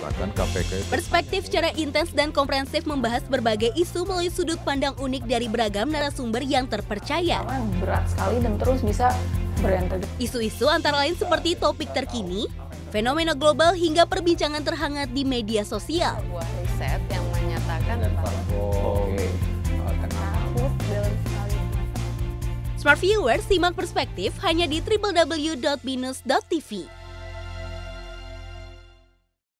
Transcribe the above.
Bahkan KPK itu Perspektif secara intens dan komprehensif membahas berbagai isu melalui sudut pandang unik dari beragam narasumber yang terpercaya. Berat sekali dan terus bisa berintegrasi. Isu-isu antara lain seperti topik terkini, fenomena global hingga perbincangan terhangat di media sosial. Sebuah riset yang menyatakan Smart Viewers, simak perspektif hanya di www.binus.tv.